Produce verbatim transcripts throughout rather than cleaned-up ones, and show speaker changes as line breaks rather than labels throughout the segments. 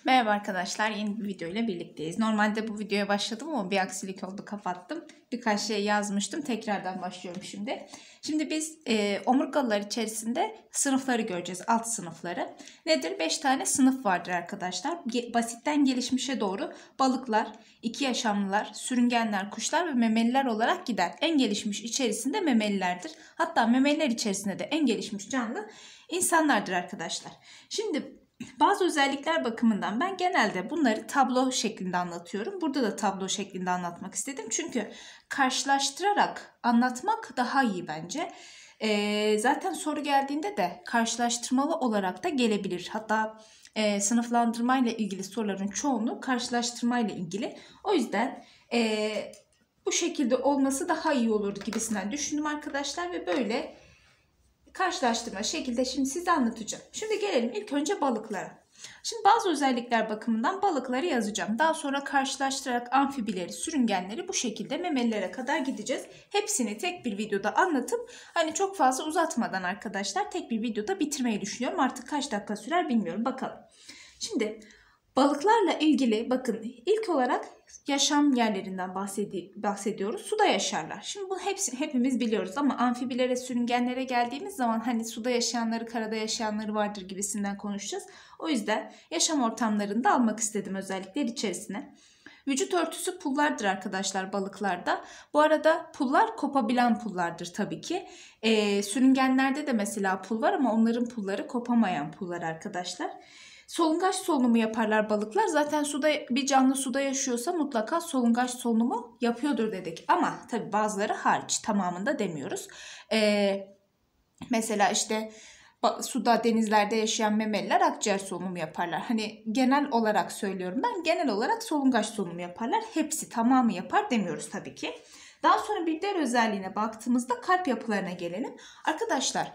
Merhaba arkadaşlar, yeni bir video ile birlikteyiz. Normalde bu videoya başladım ama bir aksilik oldu, kapattım. Birkaç şey yazmıştım, tekrardan başlıyorum şimdi. Şimdi biz e, omurgalılar içerisinde sınıfları göreceğiz, alt sınıfları. Nedir? beş tane sınıf vardır arkadaşlar. Ge basitten gelişmişe doğru balıklar, iki yaşamlılar, sürüngenler, kuşlar ve memeliler olarak gider. En gelişmiş içerisinde memelilerdir. Hatta memeliler içerisinde de en gelişmiş canlı insanlardır arkadaşlar. Şimdi bazı özellikler bakımından ben genelde bunları tablo şeklinde anlatıyorum. Burada da tablo şeklinde anlatmak istedim. Çünkü karşılaştırarak anlatmak daha iyi bence. Ee, zaten soru geldiğinde de karşılaştırmalı olarak da gelebilir. Hatta e, sınıflandırmayla ilgili soruların çoğunluğu karşılaştırmayla ilgili. O yüzden e, bu şekilde olması daha iyi olur gibisinden düşündüm arkadaşlar ve böyle karşılaştırma şekilde şimdi size anlatacağım. Şimdi gelelim ilk önce balıklara. Şimdi bazı özellikler bakımından balıkları yazacağım. Daha sonra karşılaştırarak amfibileri, sürüngenleri bu şekilde memelilere kadar gideceğiz. Hepsini tek bir videoda anlatıp hani çok fazla uzatmadan arkadaşlar tek bir videoda bitirmeyi düşünüyorum. Artık kaç dakika sürer bilmiyorum. Bakalım. Şimdi balıklarla ilgili bakın ilk olarak yaşam yerlerinden bahsedi bahsediyoruz. Suda yaşarlar. Şimdi bu hepsi hepimiz biliyoruz ama amfibilere, sürüngenlere geldiğimiz zaman hani suda yaşayanları, karada yaşayanları vardır gibisinden konuşacağız. O yüzden yaşam ortamlarını da almak istedim özellikler içerisine. Vücut örtüsü pullardır arkadaşlar balıklarda. Bu arada pullar kopabilen pullardır tabii ki. Ee, sürüngenlerde de mesela pul var ama onların pulları kopamayan pullar arkadaşlar. Solungaç solunumu yaparlar balıklar. Zaten suda bir canlı suda yaşıyorsa mutlaka solungaç solunumu yapıyordur dedik. Ama tabii bazıları hariç, tamamında demiyoruz. Ee, mesela işte suda, denizlerde yaşayan memeliler akciğer solunumu yaparlar. Hani genel olarak söylüyorum ben. Genel olarak solungaç solunumu yaparlar. Hepsi, tamamı yapar demiyoruz tabii ki. Daha sonra bir diğer özelliğine baktığımızda kalp yapılarına gelelim. Arkadaşlar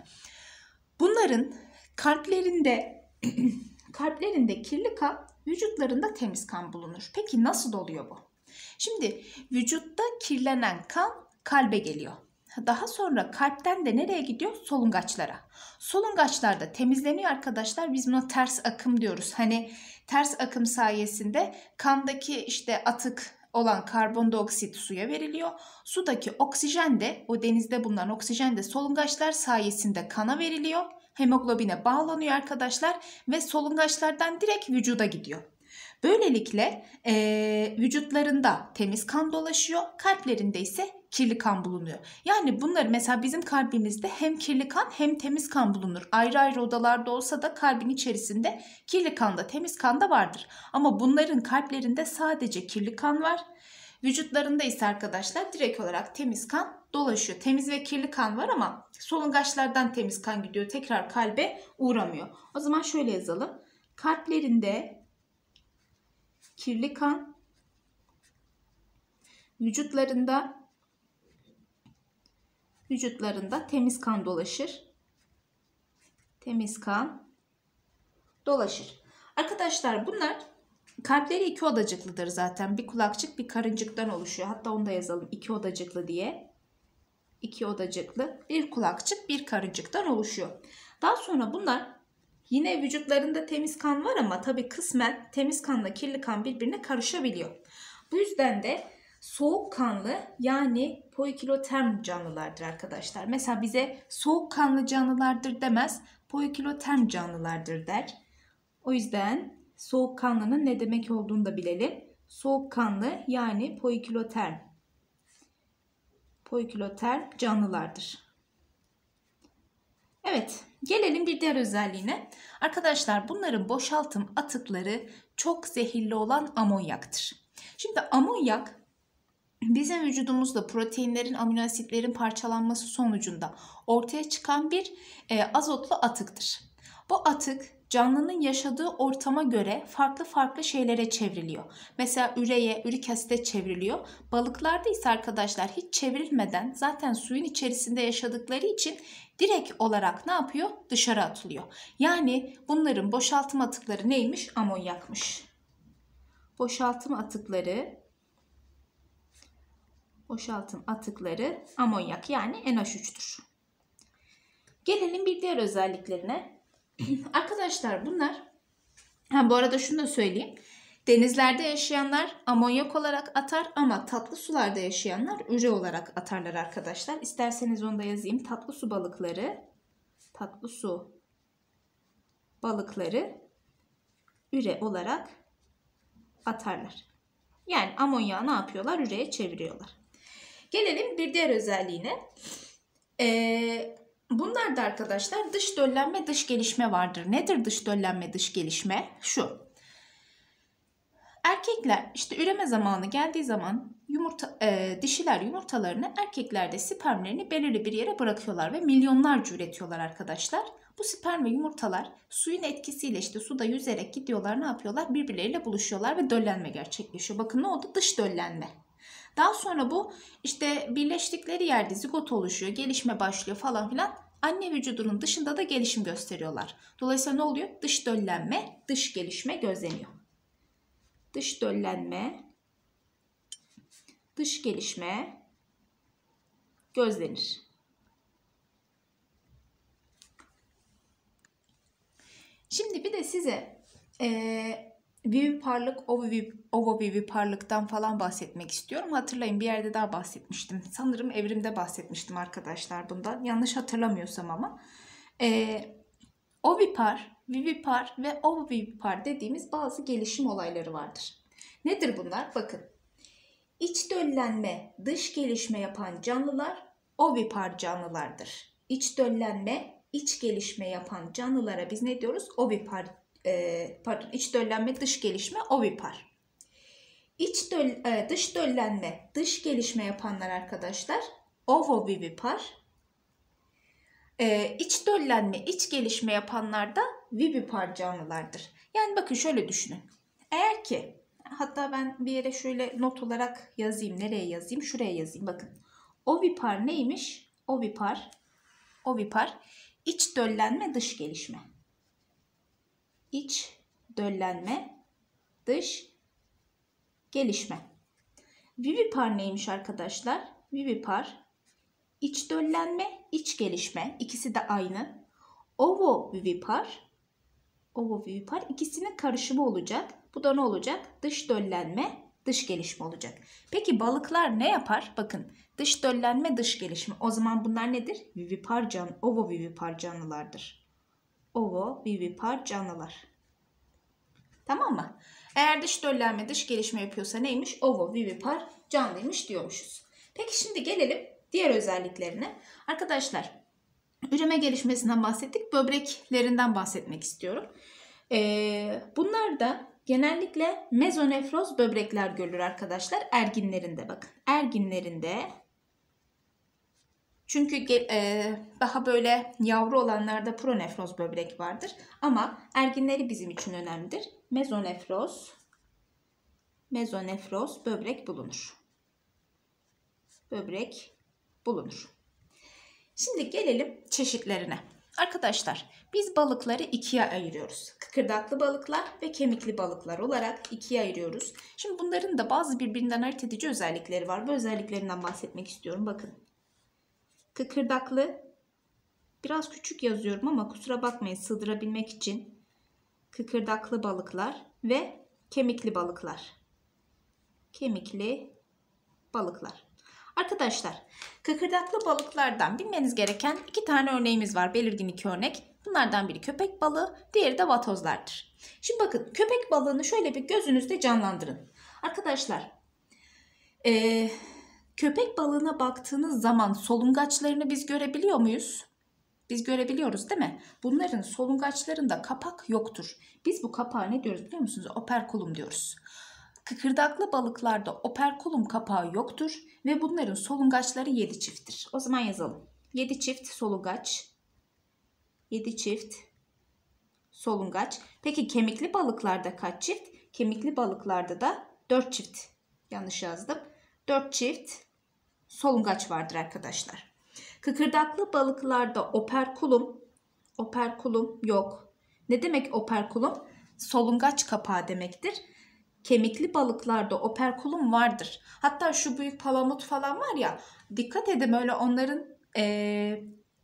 bunların kalplerinde kalplerinde kirli kan, vücutlarında temiz kan bulunur. Peki nasıl oluyor bu? Şimdi vücutta kirlenen kan kalbe geliyor. Daha sonra kalpten de nereye gidiyor? Solungaçlara. Solungaçlarda temizleniyor arkadaşlar. Biz buna ters akım diyoruz. Hani ters akım sayesinde kandaki işte atık olan karbondioksit suya veriliyor. Sudaki oksijen de, o denizde bulunan oksijen de solungaçlar sayesinde kana veriliyor. Hemoglobine bağlanıyor arkadaşlar ve solungaçlardan direkt vücuda gidiyor. Böylelikle e, vücutlarında temiz kan dolaşıyor, kalplerinde ise kirli kan bulunuyor. Yani bunları mesela bizim kalbimizde hem kirli kan hem temiz kan bulunur. Ayrı ayrı odalarda olsa da kalbin içerisinde kirli kan da temiz kan da vardır. Ama bunların kalplerinde sadece kirli kan var. Vücutlarında ise arkadaşlar direkt olarak temiz kan dolaşıyor. Temiz ve kirli kan var ama solungaçlardan temiz kan gidiyor. Tekrar kalbe uğramıyor. O zaman şöyle yazalım. Kalplerinde kirli kan, vücutlarında vücutlarında temiz kan dolaşır. Temiz kan dolaşır. Arkadaşlar bunlar kalpleri iki odacıklıdır zaten. Bir kulakçık bir karıncıktan oluşuyor. Hatta onu da yazalım iki odacıklı diye. İki odacıklı bir kulakçık bir karıncıktan oluşuyor. Daha sonra bunlar yine vücutlarında temiz kan var ama tabii kısmen temiz kanla kirli kan birbirine karışabiliyor. Bu yüzden de soğukkanlı yani poikiloterm canlılardır arkadaşlar. Mesela bize soğukkanlı canlılardır demez, poikiloterm canlılardır der. O yüzden soğukkanlının ne demek olduğunu da bilelim. Soğukkanlı yani poikiloterm. Poikiloterm canlılardır. Evet, gelelim bir diğer özelliğine. Arkadaşlar bunların boşaltım atıkları çok zehirli olan amonyaktır. Şimdi amonyak bizim vücudumuzda proteinlerin, amino asitlerin parçalanması sonucunda ortaya çıkan bir e, azotlu atıktır. Bu atık canlının yaşadığı ortama göre farklı farklı şeylere çevriliyor. Mesela üreye, ürik asite çevriliyor. Balıklarda ise arkadaşlar hiç çevrilmeden zaten suyun içerisinde yaşadıkları için direkt olarak ne yapıyor? Dışarı atılıyor. Yani bunların boşaltım atıkları neymiş? Amonyakmış. Boşaltım atıkları boşaltım atıkları amonyak yani N H üç'tür. Gelelim bir diğer özelliklerine. Arkadaşlar bunlar Ha, bu arada şunu da söyleyeyim. Denizlerde yaşayanlar amonyak olarak atar ama tatlı sularda yaşayanlar üre olarak atarlar arkadaşlar. İsterseniz onu da yazayım. Tatlı su balıkları, tatlı su balıkları üre olarak atarlar. Yani amonyağı ne yapıyorlar? Üreye çeviriyorlar. Gelelim bir diğer özelliğine. Ee, bunlar da arkadaşlar dış döllenme, dış gelişme vardır. Nedir dış döllenme, dış gelişme? Şu. Erkekler işte üreme zamanı geldiği zaman yumurta, e, dişiler yumurtalarını, erkekler de spermlerini belirli bir yere bırakıyorlar ve milyonlarca üretiyorlar arkadaşlar. Bu sperm ve yumurtalar suyun etkisiyle işte suda yüzerek gidiyorlar, ne yapıyorlar? Birbirleriyle buluşuyorlar ve döllenme gerçekleşiyor. Bakın ne oldu? Dış döllenme. Daha sonra bu işte birleştikleri yerde zigot oluşuyor, gelişme başlıyor falan filan. Anne vücudunun dışında da gelişim gösteriyorlar. Dolayısıyla ne oluyor? Dış döllenme, dış gelişme gözleniyor. Dış döllenme, dış gelişme gözlenir. Şimdi bir de size e, viviparlık, ovoviviparlıktan falan bahsetmek istiyorum. Hatırlayın, bir yerde daha bahsetmiştim. Sanırım evrimde bahsetmiştim arkadaşlar bundan. Yanlış hatırlamıyorsam ama. E, ovipar, vivipar ve ovovivipar dediğimiz bazı gelişim olayları vardır. Nedir bunlar? Bakın. İç döllenme, dış gelişme yapan canlılar ovipar canlılardır. İç döllenme, iç gelişme yapan canlılara biz ne diyoruz? Ovipar, e, pardon, iç döllenme, dış gelişme ovipar. İç döl, e, dış döllenme, dış gelişme yapanlar arkadaşlar ovovivipar. E, iç döllenme, iç gelişme yapanlar da vivipar canlılardır. Yani bakın şöyle düşünün. Eğer ki, hatta ben bir yere şöyle not olarak yazayım. Nereye yazayım? Şuraya yazayım. Bakın. Ovipar neymiş? Ovipar. Ovipar. İç döllenme, dış gelişme. İç döllenme, dış gelişme. Vivipar neymiş arkadaşlar? Vivipar. İç döllenme, iç gelişme. İkisi de aynı. Ovovivipar. Ovovivipar. İkisinin karışımı olacak. Bu da ne olacak? Dış döllenme, dış gelişme olacak. Peki balıklar ne yapar? Bakın, dış döllenme, dış gelişme. O zaman bunlar nedir? Vivipar can, ovovivipar canlılardır. Ovovivipar canlılar. Tamam mı? Eğer dış döllenme, dış gelişme yapıyorsa neymiş? Ovovivipar canlıymış diyormuşuz. Peki şimdi gelelim diğer özelliklerine. Arkadaşlar, üreme gelişmesinden bahsettik. Böbreklerinden bahsetmek istiyorum. Ee, bunlar da genellikle mezonefroz böbrekler görülür arkadaşlar. Erginlerinde bakın. Erginlerinde, çünkü e, daha böyle yavru olanlarda pronefroz böbrek vardır. Ama erginleri bizim için önemlidir. Mezonefroz, mezonefroz böbrek bulunur. Böbrek bulunur. Şimdi gelelim çeşitlerine. Arkadaşlar, biz balıkları ikiye ayırıyoruz. Kıkırdaklı balıklar ve kemikli balıklar olarak ikiye ayırıyoruz. Şimdi bunların da bazı birbirinden ayırt edici özellikleri var. Bu özelliklerinden bahsetmek istiyorum. Bakın. Kıkırdaklı, biraz küçük yazıyorum ama kusura bakmayın, sığdırabilmek için. Kıkırdaklı balıklar ve kemikli balıklar. Kemikli balıklar. Arkadaşlar, kıkırdaklı balıklardan bilmeniz gereken iki tane örneğimiz var. Belirgin iki örnek. Bunlardan biri köpek balığı, diğeri de vatozlardır. Şimdi bakın, köpek balığını şöyle bir gözünüzde canlandırın. Arkadaşlar, ee, köpek balığına baktığınız zaman solungaçlarını biz görebiliyor muyuz? Biz görebiliyoruz değil mi? Bunların solungaçlarında kapak yoktur. Biz bu kapağı ne diyoruz biliyor musunuz? Operkulum diyoruz. Kıkırdaklı balıklarda operkulum kapağı yoktur ve bunların solungaçları yedi çifttir. O zaman yazalım. yedi çift solungaç. yedi çift solungaç. Peki kemikli balıklarda kaç çift? Kemikli balıklarda da dört çift. Yanlış yazdım. dört çift solungaç vardır arkadaşlar. Kıkırdaklı balıklarda operkulum, operkulum yok. Ne demek operkulum? Solungaç kapağı demektir. Kemikli balıklarda operkulum vardır. Hatta şu büyük palamut falan var ya, dikkat edin, öyle onların ee,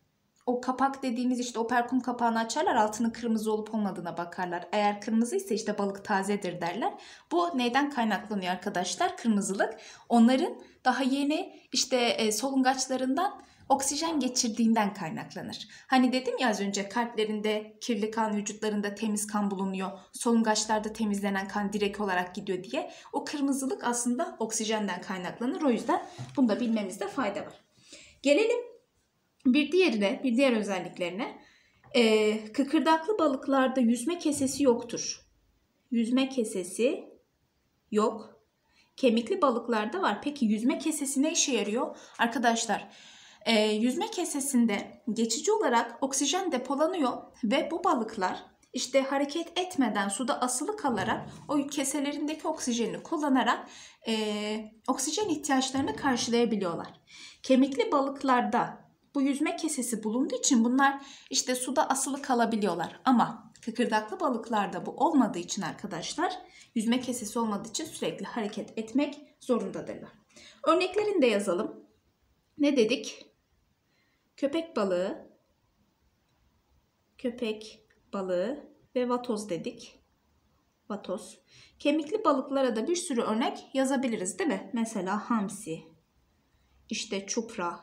o kapak dediğimiz işte operkum kapağını açarlar, altının kırmızı olup olmadığına bakarlar. Eğer kırmızıysa işte balık tazedir derler. Bu neyden kaynaklanıyor arkadaşlar? Kırmızılık onların daha yeni işte e, solungaçlarından oksijen geçirdiğinden kaynaklanır. Hani dedim ya az önce, kalplerinde kirli kan, vücutlarında temiz kan bulunuyor. Solungaçlarda temizlenen kan direkt olarak gidiyor diye. O kırmızılık aslında oksijenden kaynaklanır. O yüzden bunu da bilmemizde fayda var. Gelelim bir diğerine, bir diğer özelliklerine. Ee, kıkırdaklı balıklarda yüzme kesesi yoktur. Yüzme kesesi yok. Kemikli balıklarda var. Peki yüzme kesesi ne işe yarıyor? Arkadaşlar, e, yüzme kesesinde geçici olarak oksijen depolanıyor ve bu balıklar işte hareket etmeden suda asılı kalarak o keselerindeki oksijeni kullanarak e, oksijen ihtiyaçlarını karşılayabiliyorlar. Kemikli balıklarda bu yüzme kesesi bulunduğu için bunlar işte suda asılı kalabiliyorlar. Ama kıkırdaklı balıklarda bu olmadığı için arkadaşlar, yüzme kesesi olmadığı için sürekli hareket etmek zorundadırlar. Örneklerini de yazalım. Ne dedik? Köpek balığı, köpek balığı ve vatoz dedik. Vatoz. Kemikli balıklara da bir sürü örnek yazabiliriz değil mi? Mesela hamsi, işte çupra,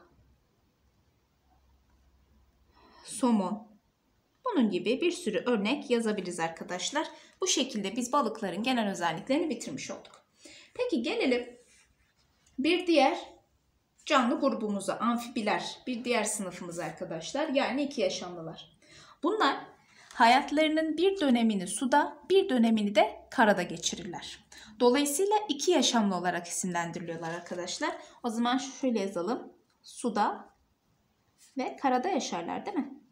somon. Bunun gibi bir sürü örnek yazabiliriz arkadaşlar. Bu şekilde biz balıkların genel özelliklerini bitirmiş olduk. Peki gelelim bir diğer canlı grubumuza, amfibiler, bir diğer sınıfımız arkadaşlar. Yani iki yaşamlılar. Bunlar hayatlarının bir dönemini suda, bir dönemini de karada geçirirler. Dolayısıyla iki yaşamlı olarak isimlendiriliyorlar arkadaşlar. O zaman şöyle yazalım. Suda ve karada yaşarlar değil mi?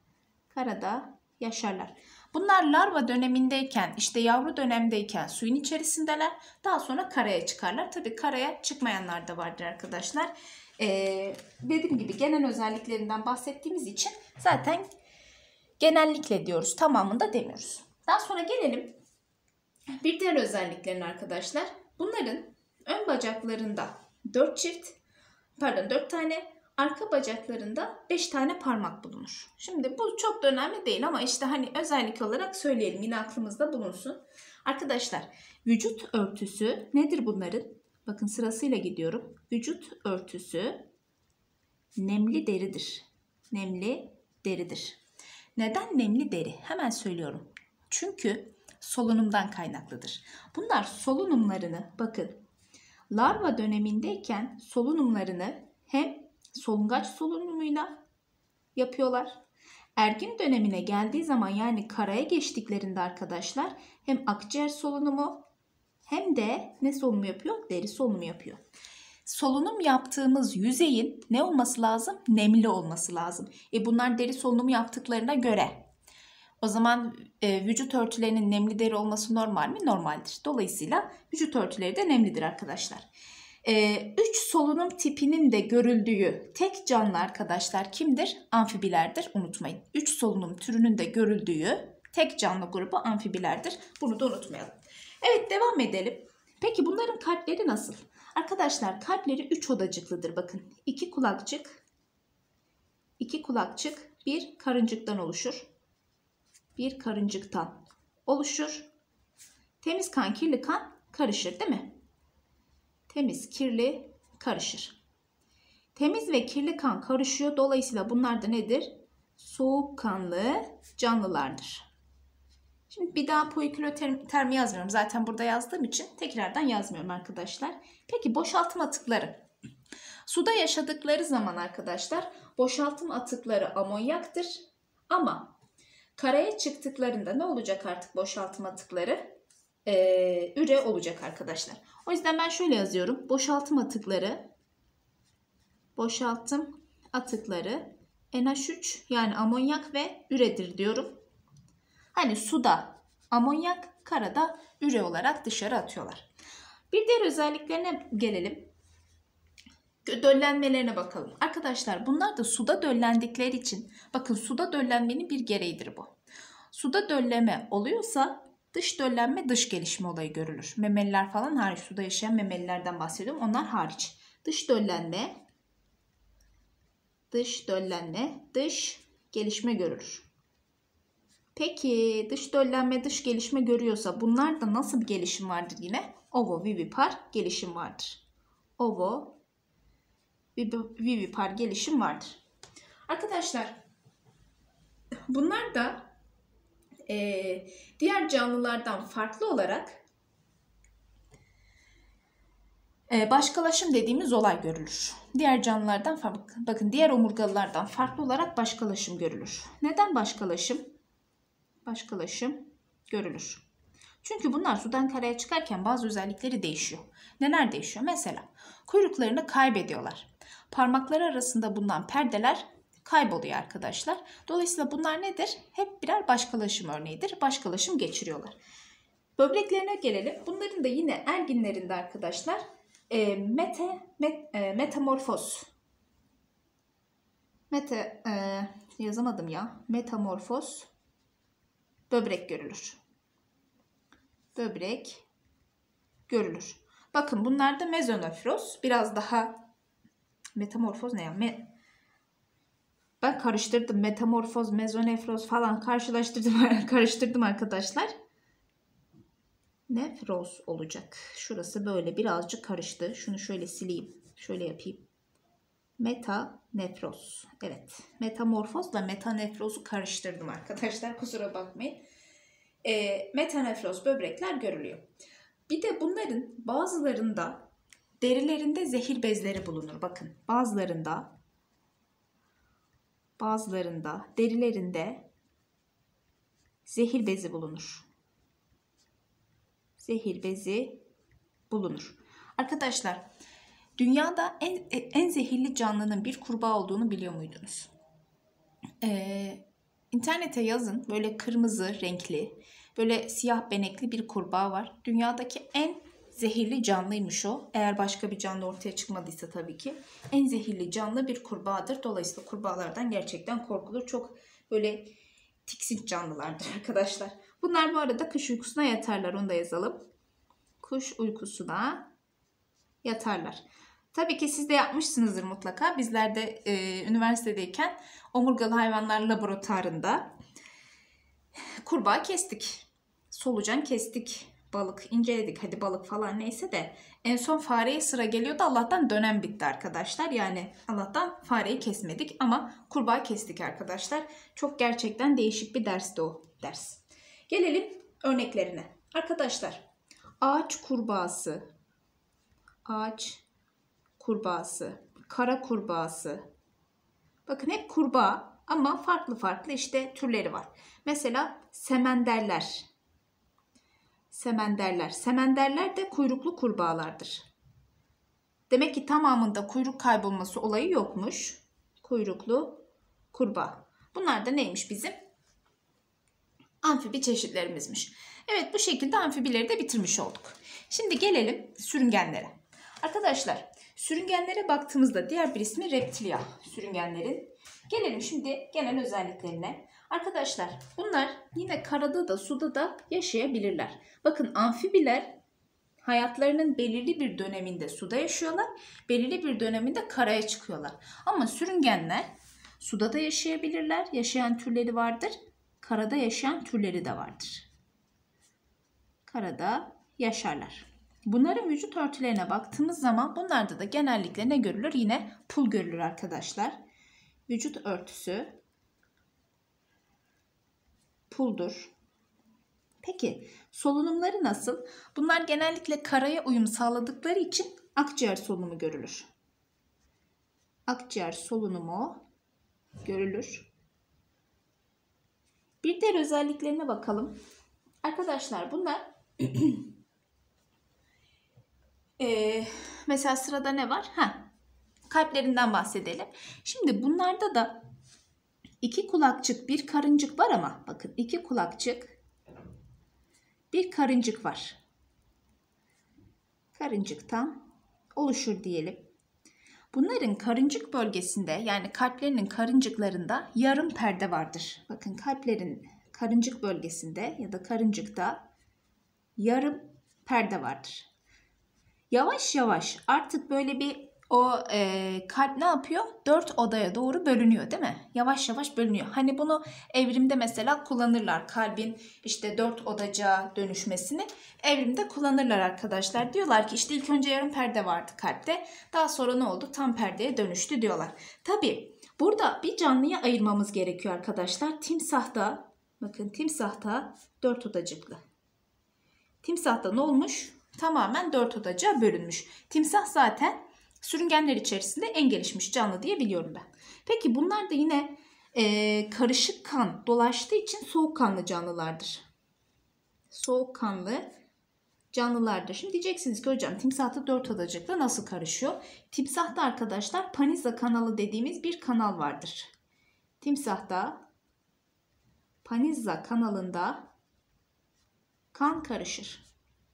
Karada yaşarlar. Bunlar larva dönemindeyken, işte yavru dönemdeyken suyun içerisindeler. Daha sonra karaya çıkarlar. Tabii karaya çıkmayanlar da vardır arkadaşlar. Ee, dediğim gibi genel özelliklerinden bahsettiğimiz için zaten genellikle diyoruz. Tamamında demiyoruz. Daha sonra gelelim bir diğer özelliklerine arkadaşlar. Bunların ön bacaklarında dört çift, pardon dört tane, arka bacaklarında beş tane parmak bulunur. Şimdi bu çok da önemli değil ama işte hani özellik olarak söyleyelim, yine aklımızda bulunsun. Arkadaşlar, vücut örtüsü nedir bunların? Bakın sırasıyla gidiyorum. Vücut örtüsü nemli deridir. Nemli deridir. Neden nemli deri? Hemen söylüyorum. Çünkü solunumdan kaynaklıdır. Bunlar solunumlarını, bakın, larva dönemindeyken solunumlarını hem solungaç solunumuyla yapıyorlar. Ergin dönemine geldiği zaman, yani karaya geçtiklerinde arkadaşlar, hem akciğer solunumu hem de ne solunumu yapıyor? Deri solunumu yapıyor. Solunum yaptığımız yüzeyin ne olması lazım? Nemli olması lazım. E bunlar deri solunumu yaptıklarına göre o zaman e, vücut örtülerinin nemli deri olması normal mi? Normaldir. Dolayısıyla vücut örtüleri de nemlidir arkadaşlar. Ee, üç solunum tipinin de görüldüğü tek canlı arkadaşlar kimdir? Amfibilerdir. Unutmayın. Üç solunum türünün de görüldüğü tek canlı grubu amfibilerdir. Bunu da unutmayalım. Evet, devam edelim. Peki bunların kalpleri nasıl? Arkadaşlar, kalpleri üç odacıklıdır. Bakın, iki kulakçık, iki kulakçık, bir karıncıktan oluşur. Bir karıncıktan oluşur. Temiz kan, kirli kan karışır değil mi? Temiz, kirli karışır. Temiz ve kirli kan karışıyor. Dolayısıyla bunlar da nedir? Soğukkanlı canlılardır. Şimdi bir daha poikilotermi yazmıyorum. Zaten burada yazdığım için tekrardan yazmıyorum arkadaşlar. Peki boşaltım atıkları. Suda yaşadıkları zaman arkadaşlar boşaltım atıkları amonyaktır. Ama karaya çıktıklarında ne olacak artık boşaltım atıkları? Ee, üre olacak arkadaşlar. O yüzden ben şöyle yazıyorum. Boşaltım atıkları boşaltım atıkları N H üç yani amonyak ve üredir diyorum. Hani suda amonyak, karada üre olarak dışarı atıyorlar. Bir diğer özelliklerine gelelim. Döllenmelerine bakalım. Arkadaşlar, bunlar da suda döllendikleri için, bakın, suda döllenmenin bir gereğidir bu. Suda dölleme oluyorsa dış döllenme, dış gelişme olayı görülür. Memeliler falan hariç, suda yaşayan memelilerden bahsediyorum. Onlar hariç. Dış döllenme Dış döllenme, dış gelişme görülür. Peki dış döllenme, dış gelişme görüyorsa bunlarda nasıl bir gelişim vardır yine? Ovovivipar gelişim vardır. Ovovivipar gelişim vardır. Arkadaşlar bunlar da e, diğer canlılardan farklı olarak e, başkalaşım dediğimiz olay görülür. Diğer canlılardan farklı, bakın diğer omurgalılardan farklı olarak başkalaşım görülür. Neden başkalaşım? Başkalaşım görülür. Çünkü bunlar sudan karaya çıkarken bazı özellikleri değişiyor. Neler değişiyor? Mesela kuyruklarını kaybediyorlar. Parmakları arasında bulunan perdeler kayboluyor arkadaşlar. Dolayısıyla bunlar nedir? Hep birer başkalaşım örneğidir. Başkalaşım geçiriyorlar. Böbreklerine gelelim. Bunların da yine erginlerinde arkadaşlar e, mete, met, e, metamorfoz. Mete e, yazamadım ya. Metamorfoz böbrek görülür. Böbrek görülür. Bakın bunlarda mezonefroz biraz daha metamorfoz ne ya? Me ben karıştırdım. Metamorfoz, mezonefroz falan karşılaştırdım, karıştırdım arkadaşlar. Nefroz olacak. Şurası böyle birazcık karıştı. Şunu şöyle sileyim. Şöyle yapayım. Metanefroz. Evet. Metamorfozla metanefrozu karıştırdım arkadaşlar. Kusura bakmayın. E, metanefroz böbrekler görülüyor. Bir de bunların bazılarında derilerinde zehir bezleri bulunur. Bakın bazılarında bazılarında derilerinde zehir bezi bulunur. Zehir bezi bulunur. Arkadaşlar dünyada en, en zehirli canlının bir kurbağa olduğunu biliyor muydunuz? Ee, internete yazın, böyle kırmızı renkli, böyle siyah benekli bir kurbağa var. Dünyadaki en zehirli canlıymış o. Eğer başka bir canlı ortaya çıkmadıysa tabii ki. En zehirli canlı bir kurbağadır. Dolayısıyla kurbağalardan gerçekten korkulur. Çok böyle tiksinç canlılardır arkadaşlar. Bunlar bu arada kış uykusuna yatarlar. Onu da yazalım. Kuş uykusuna yatarlar. Tabii ki siz de yapmışsınızdır mutlaka. Bizler de e, üniversitedeyken omurgalı hayvanlar laboratuvarında kurbağa kestik. Solucan kestik. Balık inceledik. Hadi balık falan neyse de en son fareye sıra geliyordu. Allah'tan dönem bitti arkadaşlar. Yani Allah'tan fareyi kesmedik ama kurbağa kestik arkadaşlar. Çok gerçekten değişik bir dersti o ders. Gelelim örneklerine. Arkadaşlar ağaç kurbağası, ağaç kurbağası, kara kurbağası. Bakın hep kurbağa ama farklı farklı işte türleri var. Mesela semenderler. Semenderler. Semenderler de kuyruklu kurbağalardır. Demek ki tamamında kuyruk kaybolması olayı yokmuş. Kuyruklu kurbağa. Bunlar da neymiş bizim? Amfibi çeşitlerimizmiş. Evet bu şekilde amfibileri de bitirmiş olduk. Şimdi gelelim sürüngenlere. Arkadaşlar sürüngenlere baktığımızda diğer bir ismi reptilia sürüngenlerin. Gelelim şimdi genel özelliklerine. Arkadaşlar bunlar yine karada da suda da yaşayabilirler. Bakın amfibiler hayatlarının belirli bir döneminde suda yaşıyorlar. Belirli bir döneminde karaya çıkıyorlar. Ama sürüngenler suda da yaşayabilirler. Yaşayan türleri vardır. Karada yaşayan türleri de vardır. Karada yaşarlar. Bunların vücut örtülerine baktığımız zaman bunlarda da genellikle ne görülür? Yine pul görülür arkadaşlar. Vücut örtüsü puldur. Peki solunumları nasıl? Bunlar genellikle karaya uyum sağladıkları için akciğer solunumu görülür. Akciğer solunumu görülür. Bir diğer özelliklerine bakalım. Arkadaşlar bunlar ee, mesela sırada ne var? Heh, kalplerinden bahsedelim. Şimdi bunlarda da iki kulakçık, bir karıncık var ama bakın iki kulakçık, bir karıncık var. Karıncıktan oluşur diyelim. Bunların karıncık bölgesinde yani kalplerinin karıncıklarında yarım perde vardır. Bakın kalplerin karıncık bölgesinde ya da karıncıkta yarım perde vardır. Yavaş yavaş artık böyle bir o e, kalp ne yapıyor? Dört odaya doğru bölünüyor değil mi? Yavaş yavaş bölünüyor. Hani bunu evrimde mesela kullanırlar. Kalbin işte dört odaca dönüşmesini evrimde kullanırlar arkadaşlar. Diyorlar ki işte ilk önce yarım perde vardı kalpte. Daha sonra ne oldu? Tam perdeye dönüştü diyorlar. Tabii burada bir canlıyı ayırmamız gerekiyor arkadaşlar. Timsahta, bakın timsahta dört odacıklı. Timsahta ne olmuş? Tamamen dört odaca bölünmüş. Timsah zaten sürüngenler içerisinde en gelişmiş canlı diye biliyorum ben. Peki bunlar da yine e, karışık kan dolaştığı için soğukkanlı canlılardır. Soğukkanlı canlılardır. Şimdi diyeceksiniz ki hocam timsahta dört odacıkla nasıl karışıyor? Timsahta arkadaşlar Panizza kanalı dediğimiz bir kanal vardır. Timsahta Panizza kanalında kan karışır.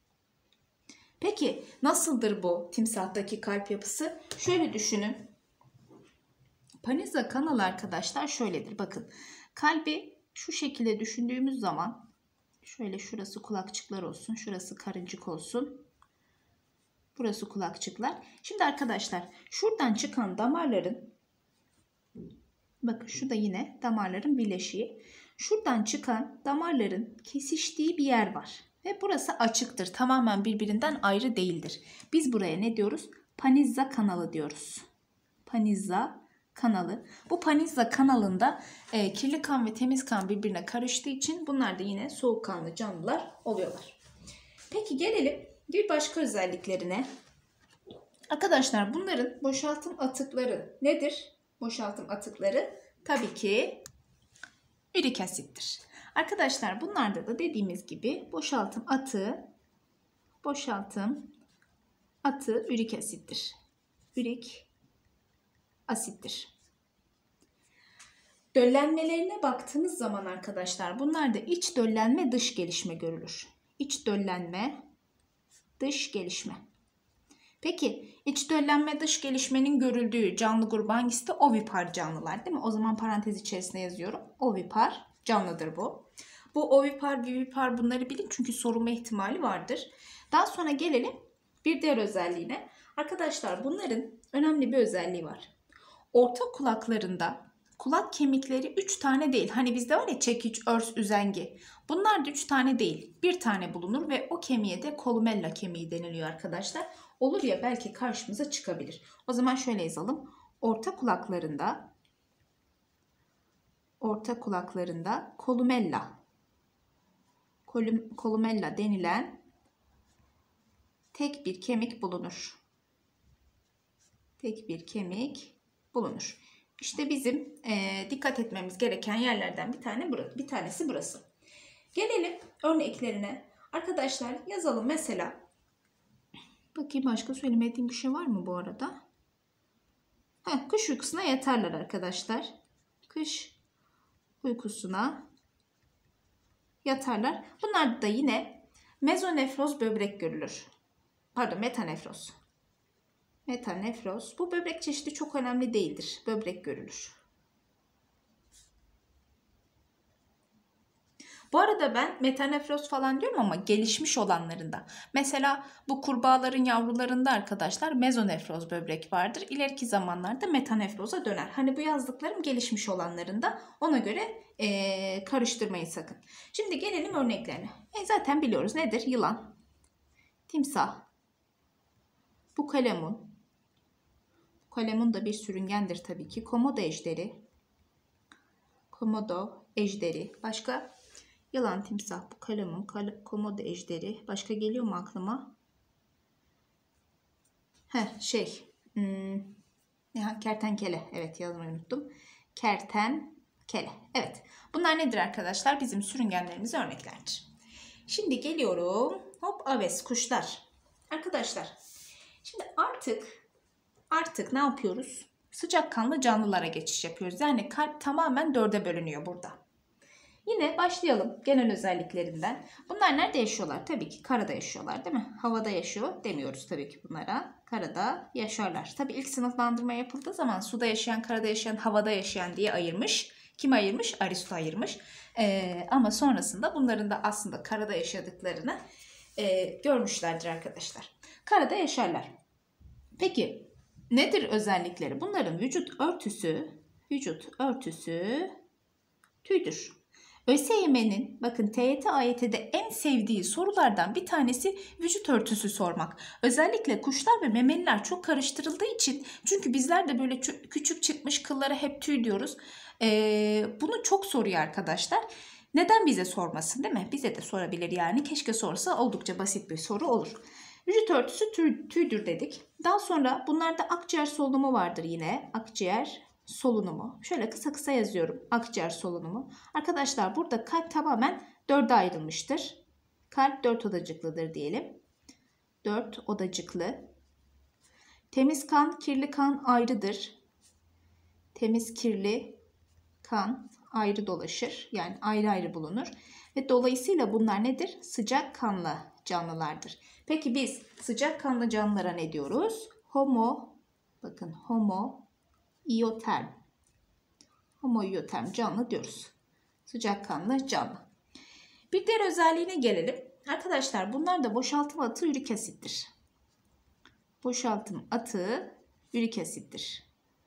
Peki nasıldır bu timsahtaki kalp yapısı? Şöyle düşünün. Panizza kanalı arkadaşlar şöyledir. Bakın kalbi şu şekilde düşündüğümüz zaman şöyle şurası kulakçıklar olsun. Şurası karıncık olsun. Burası kulakçıklar. Şimdi arkadaşlar şuradan çıkan damarların, bakın şu da yine damarların bileşiği. Şuradan çıkan damarların kesiştiği bir yer var. Ve burası açıktır. Tamamen birbirinden ayrı değildir. Biz buraya ne diyoruz? Panizza kanalı diyoruz. Panizza kanalı. Bu Panizza kanalında e, kirli kan ve temiz kan birbirine karıştığı için bunlar da yine soğukkanlı canlılar oluyorlar. Peki gelelim bir başka özelliklerine. Arkadaşlar bunların boşaltım atıkları nedir? Boşaltım atıkları tabii ki ürik asittir. Arkadaşlar bunlarda da dediğimiz gibi boşaltım atığı boşaltım atığı ürik asittir. Ürik asittir. Döllenmelerine baktığınız zaman arkadaşlar bunlarda iç döllenme dış gelişme görülür. İç döllenme dış gelişme. Peki iç döllenme dış gelişmenin görüldüğü canlı grubu hangisi de ovipar canlılar değil mi? O zaman parantez içerisine yazıyorum. Ovipar canlıdır bu. Bu ovipar, vivipar bunları bilin çünkü sorulma ihtimali vardır. Daha sonra gelelim bir diğer özelliğine. Arkadaşlar bunların önemli bir özelliği var. Orta kulaklarında kulak kemikleri üç tane değil. Hani bizde var ya çekiç, örs, üzengi. Bunlar da üç tane değil. Bir tane bulunur ve o kemiğe de kolumella kemiği deniliyor arkadaşlar. Olur ya belki karşımıza çıkabilir. O zaman şöyle yazalım. Orta kulaklarında orta kulaklarında kolumella kolum, kolumella denilen tek bir kemik bulunur. Tek bir kemik bulunur. İşte bizim e, dikkat etmemiz gereken yerlerden bir tane burası, bir tanesi burası. Gelelim örneklerine. Arkadaşlar yazalım mesela. Bakayım başka söylemediğim bir şey var mı bu arada? Heh, kış uykusuna yatarlar arkadaşlar. Kış uykusuna yatarlar. Bunlarda da yine mezonefroz böbrek görülür. Pardon, metanefroz. Metanefroz. Bu böbrek çeşidi çok önemli değildir. Böbrek görülür. Bu arada ben metanefroz falan diyorum ama gelişmiş olanlarında. Mesela bu kurbağaların yavrularında arkadaşlar mezonefroz böbrek vardır. İleriki zamanlarda metanefroza döner. Hani bu yazdıklarım gelişmiş olanlarında, ona göre ee, karıştırmayın sakın. Şimdi gelelim örneklerine. E zaten biliyoruz nedir? Yılan, timsah, bukalemun. Bukalemun da bir sürüngendir tabii ki. Komodo ejderi. Komodo ejderi. Başka? Yılan, timsah, bukalemun, komodo ejderi. Başka geliyor mu aklıma? Heh, şey. Hmm, ya, kertenkele. Evet, yazmayı unuttum. Kertenkele. Evet. Bunlar nedir arkadaşlar? Bizim sürüngenlerimize örneklerdir. Şimdi geliyorum. Hop, aves, kuşlar. Arkadaşlar. Şimdi artık artık ne yapıyoruz? Sıcakkanlı canlılara geçiş yapıyoruz. Yani kalp tamamen dörde bölünüyor burada. Yine başlayalım genel özelliklerinden. Bunlar nerede yaşıyorlar? Tabii ki karada yaşıyorlar değil mi? Havada yaşıyor demiyoruz tabii ki bunlara. Karada yaşarlar. Tabii ilk sınıflandırma yapıldığı zaman suda yaşayan, karada yaşayan, havada yaşayan diye ayırmış. Kim ayırmış? Aristo ayırmış. Ee, ama sonrasında bunların da aslında karada yaşadıklarını e, görmüşlerdir arkadaşlar. Karada yaşarlar. Peki nedir özellikleri? Bunların vücut örtüsü, vücut örtüsü tüydür. ÖSYM'nin bakın T Y T A Y T'de en sevdiği sorulardan bir tanesi vücut örtüsü sormak. Özellikle kuşlar ve memeliler çok karıştırıldığı için, çünkü bizler de böyle küçük çıkmış kıllara hep tüy diyoruz. Ee, bunu çok soruyor arkadaşlar. Neden bize sormasın, değil mi? Bize de sorabilir yani. Keşke sorsa, oldukça basit bir soru olur. Vücut örtüsü tüy, tüydür dedik. Daha sonra bunlarda akciğer solunumu vardır yine. Akciğer solunumu. Şöyle kısa kısa yazıyorum. Akciğer solunumu. Arkadaşlar burada kalp tamamen dörde ayrılmıştır. Kalp dört odacıklıdır diyelim. Dört odacıklı. Temiz kan, kirli kan ayrıdır. Temiz, kirli kan ayrı dolaşır. Yani ayrı ayrı bulunur. Ve dolayısıyla bunlar nedir? Sıcak kanlı canlılardır. Peki biz sıcak kanlı canlılara ne diyoruz? Homo, bakın homo iyoterm. Homoiyoterm canlı diyoruz. Sıcakkanlı canlı. Bir diğer özelliğine gelelim. Arkadaşlar bunlar da boşaltım atığı ürik asittir. Boşaltım atığı ürik asittir.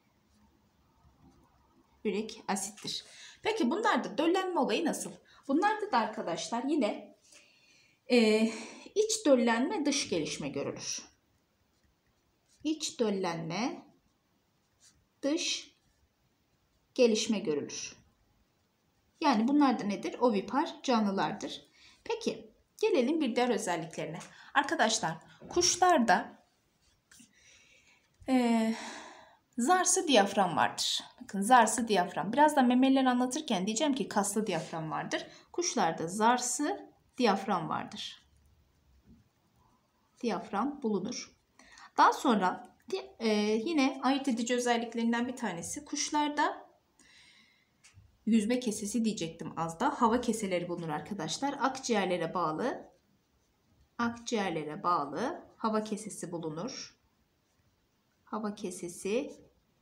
Ürik asittir. Peki bunlarda döllenme olayı nasıl? Bunlarda da arkadaşlar yine e, iç döllenme, dış gelişme görülür. İç döllenme, dış gelişme görülür. Yani bunlar da nedir? Ovipar canlılardır. Peki gelelim bir diğer özelliklerine. Arkadaşlar kuşlarda e, zarsı diyafram vardır. Bakın zarsı diyafram. Birazdan memelileri anlatırken diyeceğim ki kaslı diyafram vardır. Kuşlarda zarsı diyafram vardır. Diyafram bulunur. Daha sonra e, yine ayırt edici özelliklerinden bir tanesi kuşlarda yüzme kesesi diyecektim az da. Hava keseleri bulunur arkadaşlar. Akciğerlere bağlı. Akciğerlere bağlı hava kesesi bulunur. Hava kesesi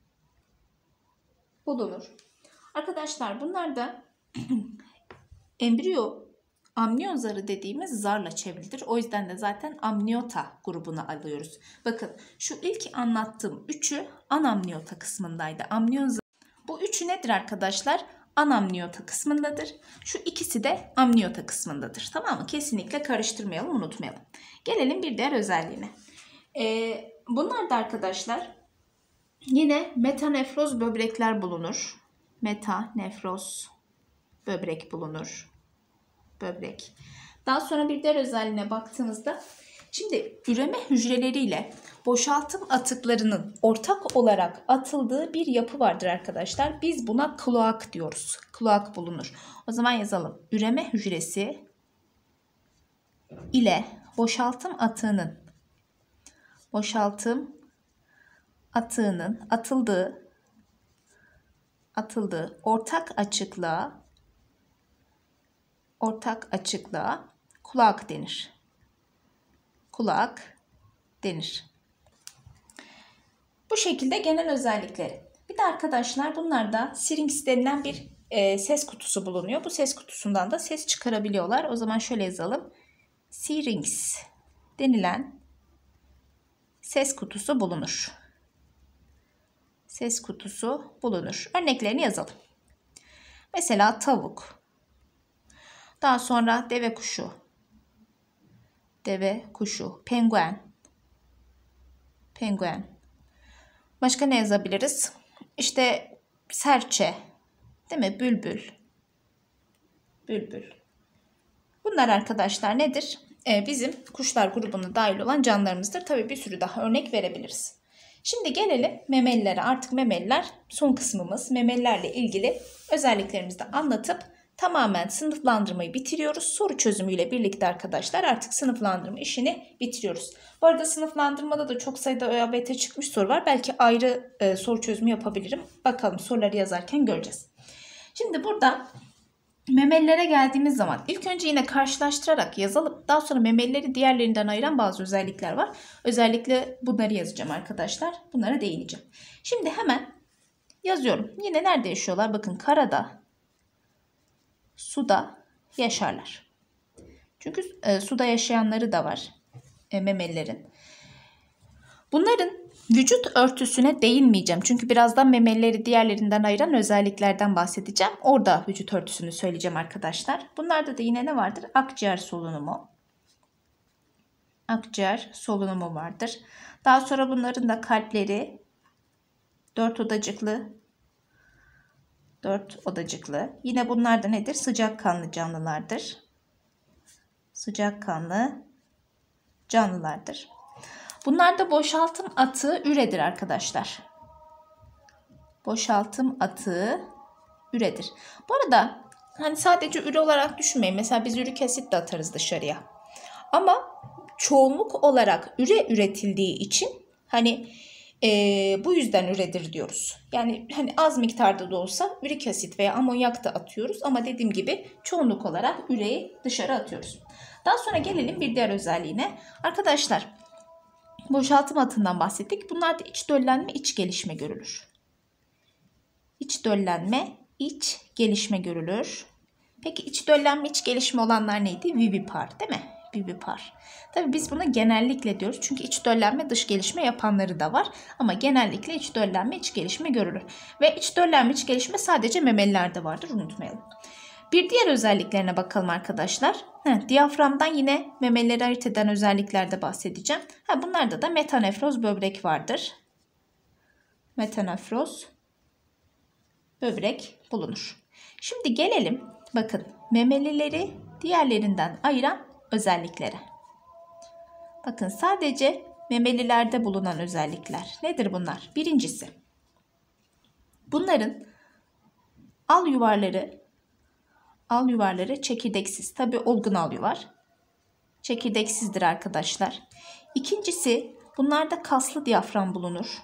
bulunur. Arkadaşlar bunlar da embriyo amniyon zarı dediğimiz zarla çevrilidir. O yüzden de zaten amniyota grubuna alıyoruz. Bakın şu ilk anlattığım üçü anamniyota kısmındaydı. Amniyon zarı. Bu üçü nedir arkadaşlar? Anamniyota kısmındadır. Şu ikisi de amniyota kısmındadır. Tamam mı? Kesinlikle karıştırmayalım, unutmayalım. Gelelim bir diğer özelliğine. Ee, bunlar da arkadaşlar yine metanefroz böbrekler bulunur. Metanefroz böbrek bulunur. Böbrek. Daha sonra bir diğer özelliğine baktığımızda şimdi üreme hücreleriyle boşaltım atıklarının ortak olarak atıldığı bir yapı vardır arkadaşlar. Biz buna kloak diyoruz. Kloak bulunur. O zaman yazalım. Üreme hücresi ile boşaltım atığının boşaltım atığının atıldığı atıldığı ortak açıklığa ortak açıklığa kloak denir. Kloak denir. Bu şekilde genel özellikleri. Bir de arkadaşlar bunlarda syrinx denilen bir e, ses kutusu bulunuyor. Bu ses kutusundan da ses çıkarabiliyorlar. O zaman şöyle yazalım. Syrinx denilen ses kutusu bulunur. Ses kutusu bulunur. Örneklerini yazalım. Mesela tavuk. Daha sonra deve kuşu. Deve kuşu. Penguen. Penguen. Başka ne yazabiliriz? İşte serçe. Değil mi? Bülbül. Bülbül. Bunlar arkadaşlar nedir? Ee, bizim kuşlar grubuna dahil olan canlılarımızdır. Tabii bir sürü daha örnek verebiliriz. Şimdi gelelim memelilere. Artık memeliler son kısmımız. Memelilerle ilgili özelliklerimizi de anlatıp tamamen sınıflandırmayı bitiriyoruz. Soru çözümüyle birlikte arkadaşlar artık sınıflandırma işini bitiriyoruz. Bu arada sınıflandırmada da çok sayıda ÖABT çıkmış soru var. Belki ayrı e, soru çözümü yapabilirim. Bakalım soruları yazarken göreceğiz. Şimdi burada memelilere geldiğimiz zaman ilk önce yine karşılaştırarak yazalım. Daha sonra memelileri diğerlerinden ayıran bazı özellikler var. Özellikle bunları yazacağım arkadaşlar. Bunlara değineceğim. Şimdi hemen yazıyorum. Yine nerede yaşıyorlar? Bakın karada, suda yaşarlar. Çünkü e, suda yaşayanları da var e, memelilerin. Bunların vücut örtüsüne değinmeyeceğim. Çünkü birazdan memelileri diğerlerinden ayıran özelliklerden bahsedeceğim. Orada vücut örtüsünü söyleyeceğim arkadaşlar. Bunlarda da yine ne vardır? Akciğer solunumu. Akciğer solunumu vardır. Daha sonra bunların da kalpleri dört odacıklı. Dört odacıklı. Yine bunlar da nedir? Sıcakkanlı canlılardır. Sıcakkanlı canlılardır. Bunlar da boşaltım atığı üredir arkadaşlar. Boşaltım atığı üredir. Bu arada hani sadece üre olarak düşünmeyin. Mesela biz ürik asit de atarız dışarıya. Ama çoğunluk olarak üre üretildiği için hani e, bu yüzden üredir diyoruz. Yani hani az miktarda da olsa ürik asit veya amonyak da atıyoruz. Ama dediğim gibi çoğunluk olarak üreyi dışarı atıyoruz. Daha sonra gelelim bir diğer özelliğine. Arkadaşlar boşaltım atığından bahsettik. Bunlarda iç döllenme, iç gelişme görülür. İç döllenme, iç gelişme görülür. Peki iç döllenme, iç gelişme olanlar neydi? Vivipar değil mi? Vivipar. Tabii biz buna genellikle diyoruz. Çünkü iç döllenme, dış gelişme yapanları da var. Ama genellikle iç döllenme, iç gelişme görülür. Ve iç döllenme, iç gelişme sadece memelilerde vardır. Unutmayalım. Bir diğer özelliklerine bakalım arkadaşlar. Heh, diyaframdan yine memelileri ayırt eden özelliklerde bahsedeceğim. Ha, bunlarda da metanefroz böbrek vardır. Metanefroz böbrek bulunur. Şimdi gelelim bakın memelileri diğerlerinden ayıran özelliklere. Bakın sadece memelilerde bulunan özellikler. Nedir bunlar? Birincisi, bunların al yuvarları Al yuvarları çekirdeksiz. Tabi olgun al yuvar. Çekirdeksizdir arkadaşlar. İkincisi, bunlarda kaslı diyafram bulunur.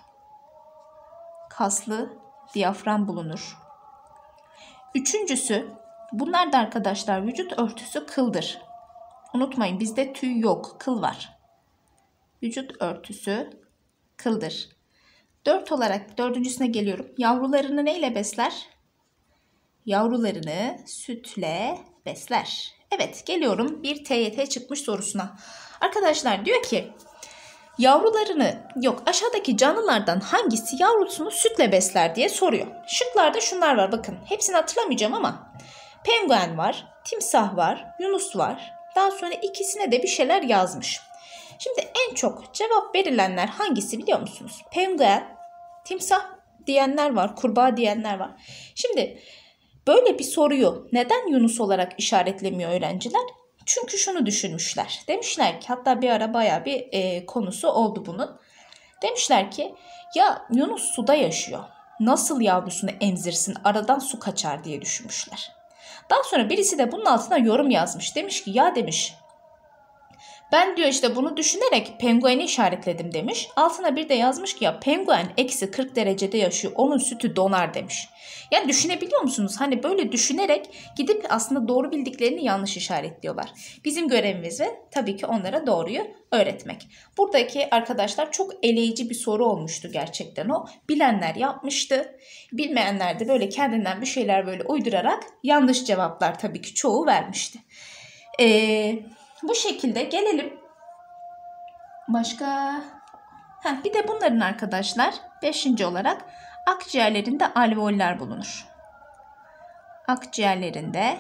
Kaslı diyafram bulunur. Üçüncüsü, bunlar da arkadaşlar vücut örtüsü kıldır. Unutmayın bizde tüy yok, kıl var. Vücut örtüsü kıldır. Dört olarak dördüncüsüne geliyorum. Yavrularını neyle besler? Yavrularını sütle besler. Evet, geliyorum bir T Y T çıkmış sorusuna. Arkadaşlar diyor ki yavrularını yok aşağıdaki canlılardan hangisi yavrusunu sütle besler diye soruyor. Şıklarda şunlar var bakın. Hepsini hatırlamayacağım ama penguen var, timsah var, yunus var. Daha sonra ikisine de bir şeyler yazmış. Şimdi en çok cevap verilenler hangisi biliyor musunuz? Penguen, timsah diyenler var, kurbağa diyenler var. Şimdi böyle bir soruyu neden Yunus olarak işaretlemiyor öğrenciler? Çünkü şunu düşünmüşler. Demişler ki hatta bir ara bayağı bir e, konusu oldu bunun. Demişler ki ya Yunus suda yaşıyor. Nasıl yavrusunu emzirsin aradan su kaçar diye düşünmüşler. Daha sonra birisi de bunun altına yorum yazmış. Demiş ki ya demiş ben diyor işte bunu düşünerek pengueni işaretledim demiş. Altına bir de yazmış ki ya penguen eksi kırk derecede yaşıyor. Onun sütü donar demiş. Yani düşünebiliyor musunuz? Hani böyle düşünerek gidip aslında doğru bildiklerini yanlış işaretliyorlar. Bizim görevimiz ve tabii ki onlara doğruyu öğretmek. Buradaki arkadaşlar çok eleyici bir soru olmuştu gerçekten o. Bilenler yapmıştı. Bilmeyenler de böyle kendinden bir şeyler böyle uydurarak yanlış cevaplar tabii ki çoğu vermişti. Eee... Bu şekilde gelelim. Başka? Heh, bir de bunların arkadaşlar beşinci olarak akciğerlerinde alveoller bulunur. Akciğerlerinde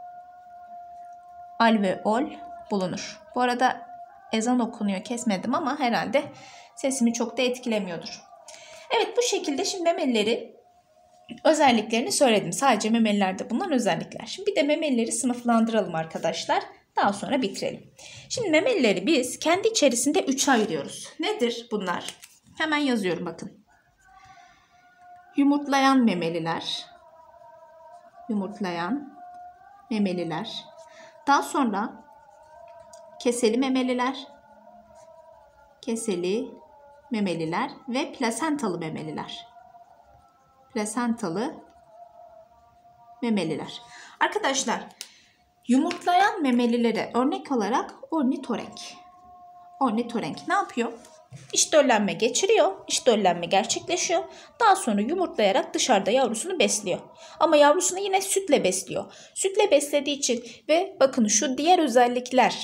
alveol bulunur. Bu arada ezan okunuyor kesmedim ama herhalde sesimi çok da etkilemiyordur. Evet bu şekilde şimdi memelileri özelliklerini söyledim. Sadece memelilerde bulunan özellikler. Şimdi bir de memelileri sınıflandıralım arkadaşlar. Daha sonra bitirelim. Şimdi memelileri biz kendi içerisinde üçe ayırıyoruz. Nedir bunlar? Hemen yazıyorum bakın. Yumurtlayan memeliler. Yumurtlayan memeliler. Daha sonra keseli memeliler. Keseli memeliler ve plasentalı memeliler. Plasentalı memeliler. Arkadaşlar yumurtlayan memelilere örnek olarak ornitorenk. Ornitorenk ne yapıyor? İç döllenme geçiriyor. İç döllenme gerçekleşiyor. Daha sonra yumurtlayarak dışarıda yavrusunu besliyor. Ama yavrusunu yine sütle besliyor. Sütle beslediği için ve bakın şu diğer özellikler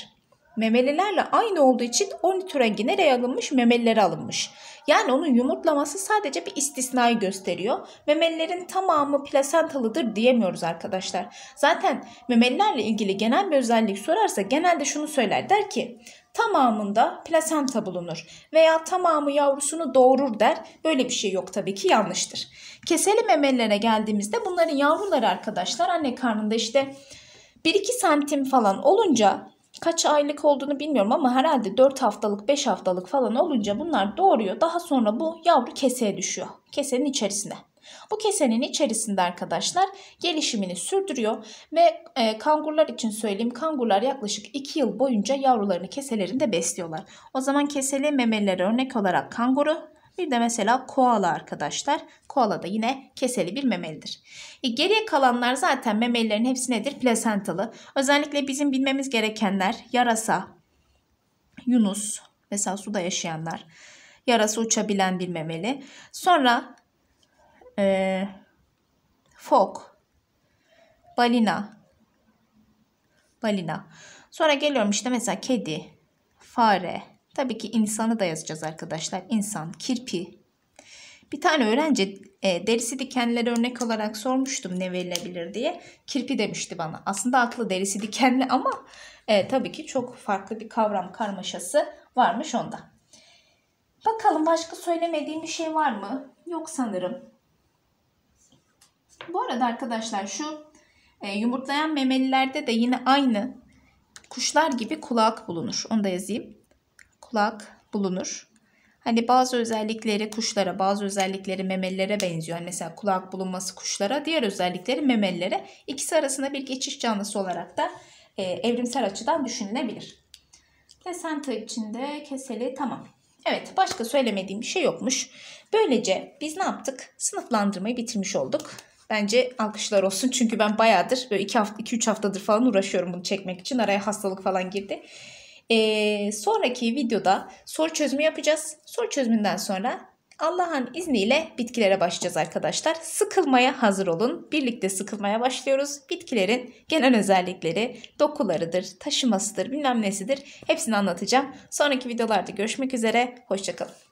memelilerle aynı olduğu için o nitorengi nereye alınmış? Memelilere alınmış. Yani onun yumurtlaması sadece bir istisnayı gösteriyor. Memelilerin tamamı plasentalıdır diyemiyoruz arkadaşlar. Zaten memelilerle ilgili genel bir özellik sorarsa genelde şunu söyler, der ki tamamında plasenta bulunur veya tamamı yavrusunu doğurur der. Böyle bir şey yok, tabii ki yanlıştır. Keseli memelilere geldiğimizde bunların yavruları arkadaşlar anne karnında işte bir iki santim falan olunca, kaç aylık olduğunu bilmiyorum ama herhalde dört haftalık beş haftalık falan olunca bunlar doğuruyor. Daha sonra bu yavru keseye düşüyor. Kesenin içerisine. Bu kesenin içerisinde arkadaşlar gelişimini sürdürüyor ve e, kangurlar için söyleyeyim, kangurlar yaklaşık iki yıl boyunca yavrularını keselerinde besliyorlar. O zaman keseli memelilere örnek olarak kanguru, bir de mesela koala arkadaşlar. Koala da yine keseli bir memelidir. E, geriye kalanlar zaten memelilerin hepsi nedir? Plasentalı. Özellikle bizim bilmemiz gerekenler yarasa, yunus, mesela suda yaşayanlar. Yarasa uçabilen bir memeli. Sonra e, fok, balina, balina. Sonra geliyorum işte mesela kedi, fare. Tabii ki insanı da yazacağız arkadaşlar. İnsan, kirpi. Bir tane öğrenci e, derisi dikenleri örnek olarak sormuştum ne verilebilir diye. Kirpi demişti bana. Aslında haklı, derisi dikenli ama e, tabii ki çok farklı bir kavram karmaşası varmış onda. Bakalım başka söylemediğim bir şey var mı? Yok sanırım. Bu arada arkadaşlar şu e, yumurtlayan memelilerde de yine aynı kuşlar gibi kulak bulunur. Onu da yazayım. Kulak bulunur. Hani bazı özellikleri kuşlara, bazı özellikleri memelilere benziyor. Yani mesela kulak bulunması kuşlara, diğer özellikleri memelilere. İkisi arasında bir geçiş canlısı olarak da e, evrimsel açıdan düşünülebilir. Plasenta içinde keseli tamam. Evet, başka söylemediğim bir şey yokmuş. Böylece biz ne yaptık? Sınıflandırmayı bitirmiş olduk. Bence alkışlar olsun çünkü ben bayağıdır böyle iki hafta iki üç haftadır falan uğraşıyorum bunu çekmek için. Araya hastalık falan girdi. Ee, sonraki videoda soru çözümü yapacağız. Soru çözümünden sonra Allah'ın izniyle bitkilere başlayacağız arkadaşlar. Sıkılmaya hazır olun. Birlikte sıkılmaya başlıyoruz. Bitkilerin genel özellikleri, dokularıdır, taşımasıdır, bilmem nesidir. Hepsini anlatacağım. Sonraki videolarda görüşmek üzere. Hoşça kalın.